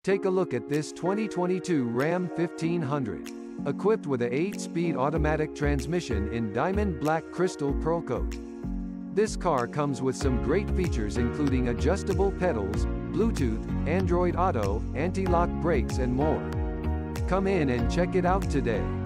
Take a look at this 2022 Ram 1500. Equipped with a 8-speed automatic transmission in diamond black crystal pearl coat. This car comes with some great features including adjustable pedals, Bluetooth, Android Auto, anti-lock brakes and more. Come in and check it out today.